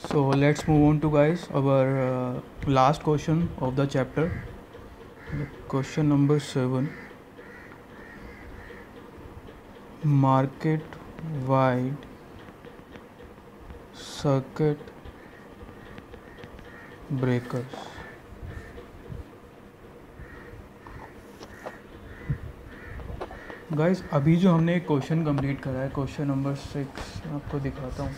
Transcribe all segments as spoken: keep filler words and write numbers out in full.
So let's move on to guys our uh, last question of the chapter. The question number seven. Market wide circuit breakers. Guys अभी जो हमने एक question complete करा है, question number six, मैं आपको दिखाता हूँ.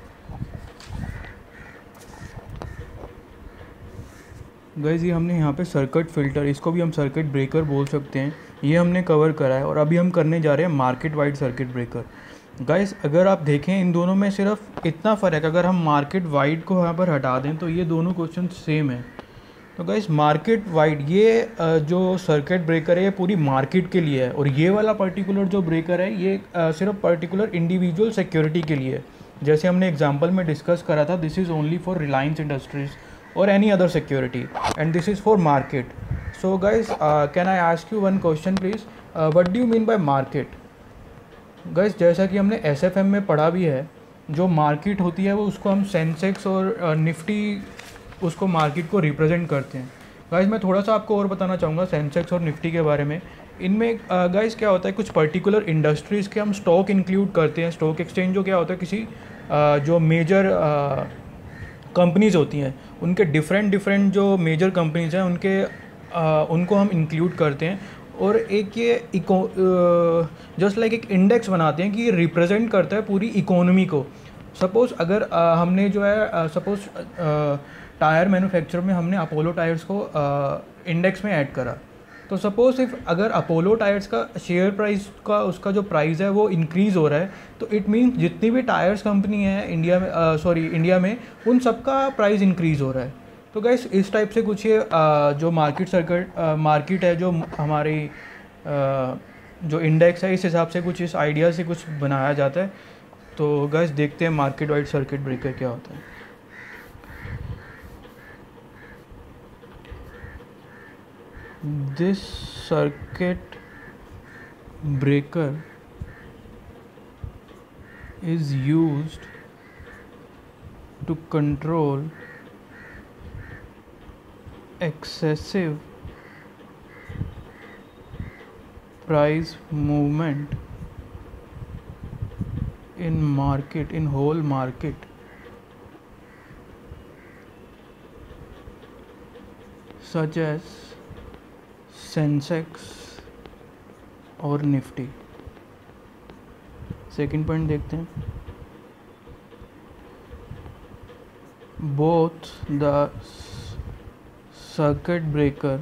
गाइस ये हमने यहाँ पे सर्किट फ़िल्टर, इसको भी हम सर्किट ब्रेकर बोल सकते हैं, ये हमने कवर करा है. और अभी हम करने जा रहे हैं market wide circuit breaker. Guys अगर आप देखें इन दोनों में सिर्फ इतना फ़र्क, अगर हम मार्केट वाइड को यहाँ पर हटा दें तो ये दोनों क्वेश्चन सेम है. तो गाइस मार्केट वाइड ये अ, जो सर्किट ब्रेकर है ये पूरी मार्केट के लिए है, और ये वाला पर्टिकुलर जो ब्रेकर है ये अ, सिर्फ पर्टिकुलर इंडिविजुअल सिक्योरिटी के लिए है. जैसे हमने एग्जांपल में डिस्कस करा था, this is only for Reliance Industries और any other security, and this is for market. So guys can I ask you one question please, what do you mean by market? Guys जैसा कि हमने एस एफ एम में पढ़ा भी है, जो market होती है वो उसको हम सेंसेक्स और निफ्टी उसको मार्केट को रिप्रेजेंट करते हैं. गाइस मैं थोड़ा सा आपको और बताना चाहूँगा सेंसेक्स और निफ्टी के बारे में. इनमें गाइस क्या होता है, कुछ पर्टिकुलर इंडस्ट्रीज़ के हम स्टॉक इंक्लूड करते हैं. स्टॉक एक्सचेंज जो क्या होता है, किसी uh, जो मेजर कंपनीज़ होती हैं उनके डिफरेंट डिफरेंट जो मेजर कंपनीज़ हैं उनके uh, उनको हम इंक्लूड करते हैं. और एक ये इको जस्ट लाइक एक इंडेक्स बनाते हैं कि ये रिप्रेजेंट करता है पूरी इकोनॉमी को. सपोज़ अगर uh, हमने जो है सपोज़ टायर मैन्युफैक्चर में हमने अपोलो टायर्स को इंडेक्स uh, में ऐड करा, तो सपोज़ इफ अगर अपोलो टायर्स का शेयर प्राइस का उसका जो प्राइस है वो इंक्रीज़ हो रहा है, तो इट मीन्स जितनी भी टायर्स कंपनी है इंडिया में, सॉरी uh, इंडिया में, उन सबका प्राइस इंक्रीज़ हो रहा है. तो गाइस इस टाइप से कुछ ये uh, जो मार्केट सर्किट मार्केट है जो हमारी uh, जो इंडेक्स है, इस हिसाब से कुछ इस आइडिया से कुछ बनाया जाता है. तो गाइस देखते हैं मार्केट वाइड सर्किट ब्रेकर क्या होता है. This circuit breaker is used to control excessive price movement in market, in whole market, such as Sensex और निफ्टी. सेकंड पॉइंट देखते हैं. Both the circuit breaker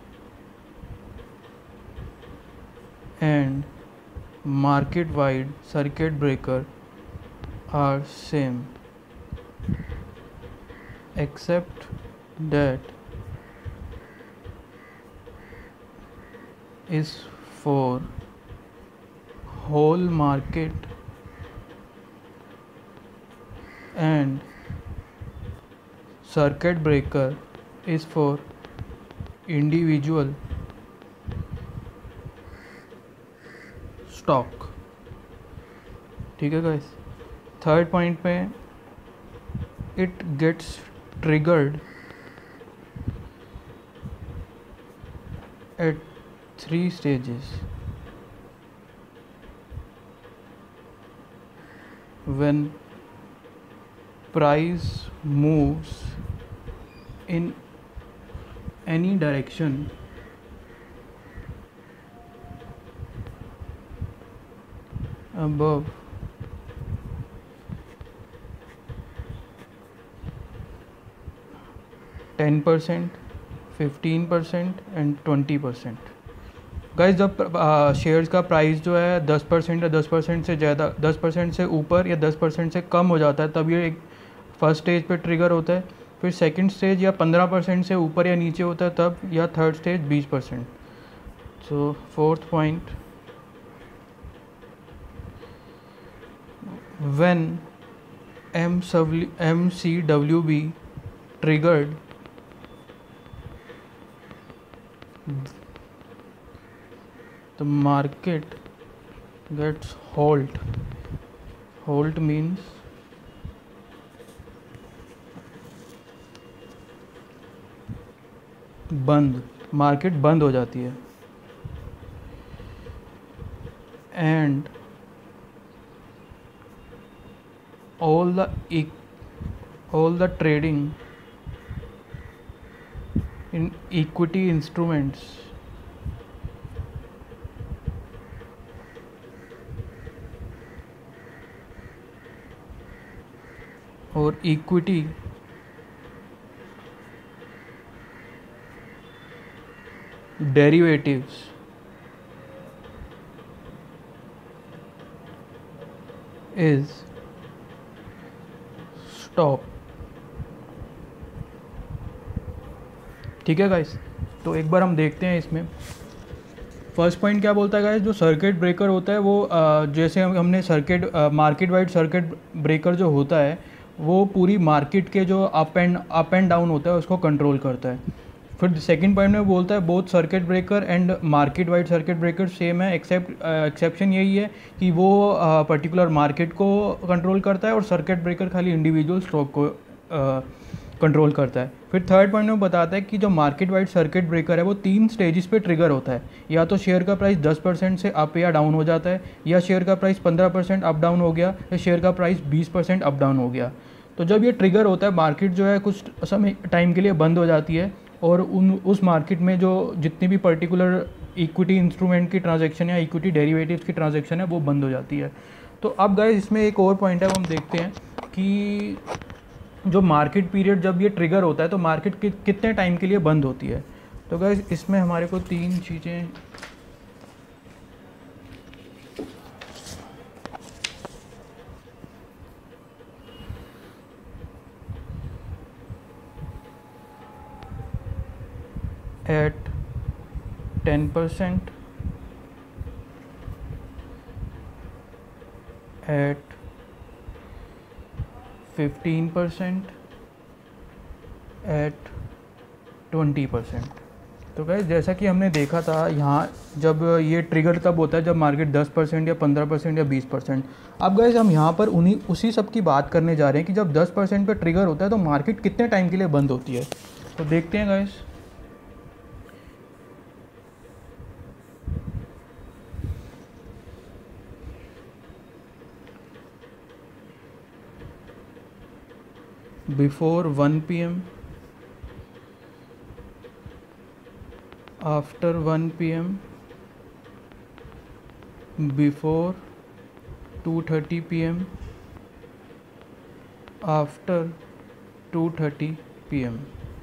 and market wide circuit breaker are same except that is for whole market and circuit breaker is for individual stock. ठीक है guys. Third point पे it gets triggered at three stages. When price moves in any direction above ten percent, fifteen percent and twenty percent. Guys जब shares का price जो है दस percent या दस परसेंट से ज़्यादा, दस परसेंट से ऊपर या दस परसेंट से कम हो जाता है, तब ये एक फर्स्ट स्टेज पे ट्रिगर होता है. फिर सेकंड स्टेज या पंद्रह परसेंट से ऊपर या नीचे होता है तब, या थर्ड स्टेज बीस percent. So fourth point, when M M C W B triggered, the market gets halt. Halt means बंद, मार्केट बंद हो जाती है। And all the all the trading in equity instruments और इक्विटी डेरिवेटिव्स इज स्टॉप। ठीक है guys, तो एक बार हम देखते हैं इसमें फर्स्ट पॉइंट क्या बोलता है गाइस। जो सर्किट ब्रेकर होता है वो आ, जैसे हम हमने circuit market wide circuit breaker जो होता है वो पूरी मार्केट के जो up and up and down होता है उसको कंट्रोल करता है। फिर सेकंड पॉइंट में बोलता है both circuit breaker and market wide circuit breaker same है, एक्सेप्ट एक्सेप्शन यही है कि वो पर्टिकुलर मार्केट को कंट्रोल करता है और सर्किट ब्रेकर खाली इंडिविजुअल स्टॉक को कंट्रोल करता है। फिर थर्ड पॉइंट में बताता है कि जो मार्केट वाइड सर्किट ब्रेकर है वो तीन स्टेजेस पे ट्रिगर होता है। या तो शेयर का प्राइस दस परसेंट से अप या डाउन हो जाता है, या शेयर का प्राइस पंद्रह परसेंट अप डाउन हो गया, या शेयर का प्राइस बीस परसेंट अप डाउन हो गया। तो जब ये ट्रिगर होता है मार्केट जो है कुछ समय टाइम के लिए बंद हो जाती है और उन उस मार्केट में जो जितनी भी पर्टिकुलर इक्विटी इंस्ट्रूमेंट की ट्रांजैक्शन या इक्विटी डेरिवेटिव्स की ट्रांजैक्शन है वो बंद हो जाती है। तो अब गाइस इसमें एक और पॉइंट है वो हम देखते हैं कि जो मार्केट पीरियड जब ये ट्रिगर होता है तो मार्केट कि, कितने टाइम के लिए बंद होती है। तो गाइस इसमें हमारे को तीन चीज़ें at ten percent, at fifteen percent, at twenty percent. तो गाइस जैसा कि हमने देखा था यहाँ जब ये ट्रिगर तब होता है जब मार्केट दस परसेंट या पंद्रह परसेंट या बीस परसेंट। अब गाइस हम यहाँ पर उन्हीं उसी सब की बात करने जा रहे हैं कि जब दस परसेंट पे ट्रिगर होता है तो मार्केट कितने टाइम के लिए बंद होती है। तो देखते हैं guys. before one p m, after one p m, before two thirty p m, after two thirty p m।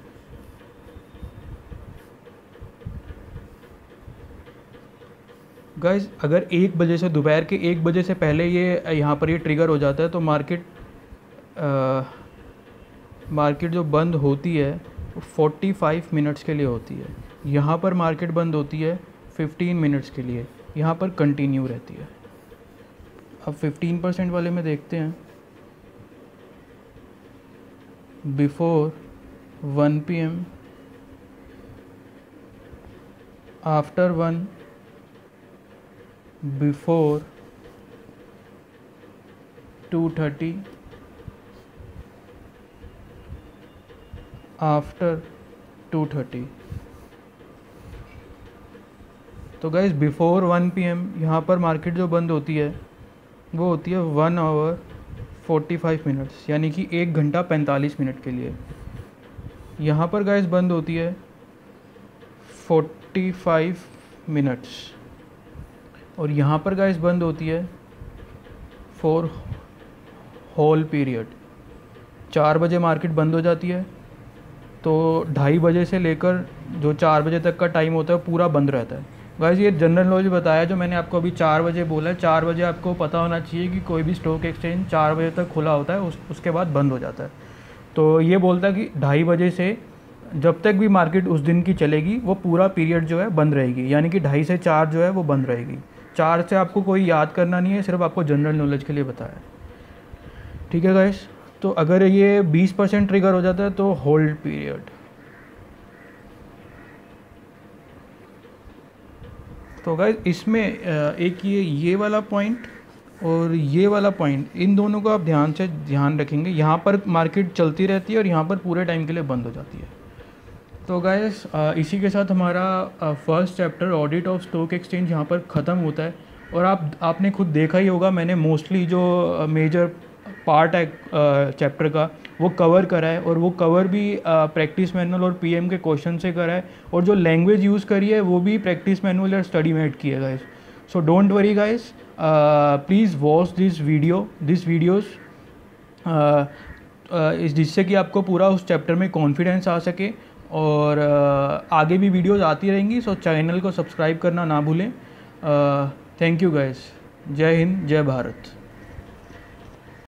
Guys अगर एक बजे से दोपहर के एक बजे से पहले ये यहाँ पर ये ट्रिगर हो जाता है तो मार्केट आ, मार्केट जो बंद होती है वो पैंतालीस मिनट्स के लिए होती है। यहाँ पर मार्केट बंद होती है पंद्रह मिनट्स के लिए, यहाँ पर कंटिन्यू रहती है। अब पंद्रह परसेंट वाले में देखते हैं। Before one P M, after one, before two thirty, after two thirty. तो guys before one P M यहाँ पर मार्केट जो बंद होती है वो होती है one hour forty five minutes, यानी कि एक घंटा पैंतालीस मिनट के लिए। यहाँ पर गाइस बंद होती है फोर्टी फाइव मिनट्स और यहाँ पर गाइस बंद होती है फॉर होल पीरियड। चार बजे मार्केट बंद हो जाती है तो ढाई बजे से लेकर जो चार बजे तक का टाइम होता है पूरा बंद रहता है। गाइस ये जनरल नॉलेज बताया जो मैंने आपको अभी चार बजे बोला है। चार बजे आपको पता होना चाहिए कि कोई भी स्टॉक एक्सचेंज चार बजे तक खुला होता है, उस उसके बाद बंद हो जाता है। तो ये बोलता है कि ढाई बजे से जब तक भी मार्केट उस दिन की चलेगी वो पूरा पीरियड जो है बंद रहेगी, यानी कि ढाई से चार जो है वो बंद रहेगी। चार से आपको कोई याद करना नहीं है, सिर्फ आपको जनरल नॉलेज के लिए बताया। ठीक है गाइस, तो अगर ये बीस परसेंट ट्रिगर हो जाता है तो होल्ड पीरियड। तो गाइस इसमें एक ये ये वाला पॉइंट और ये वाला पॉइंट, इन दोनों को आप ध्यान से ध्यान रखेंगे। यहाँ पर मार्केट चलती रहती है और यहाँ पर पूरे टाइम के लिए बंद हो जाती है। तो गाइस इसी के साथ हमारा first chapter audit of stock exchange यहाँ पर ख़त्म होता है। और आप आपने खुद देखा ही होगा, मैंने मोस्टली जो मेजर पार्ट है चैप्टर का वो कवर करा है, और वो कवर भी प्रैक्टिस मैनुअल और पीएम के क्वेश्चन से करा है, और जो लैंग्वेज यूज़ करी है वो भी प्रैक्टिस मैनुअल या स्टडी मेट की है guys. So don't worry guys, please watch this video this videos इस जिससे कि आपको पूरा उस चैप्टर में कॉन्फिडेंस आ सके, और uh, आगे भी वीडियोज़ आती रहेंगी। सो चैनल को सब्सक्राइब करना ना भूलें। Thank you guys. जय हिंद, जय भारत।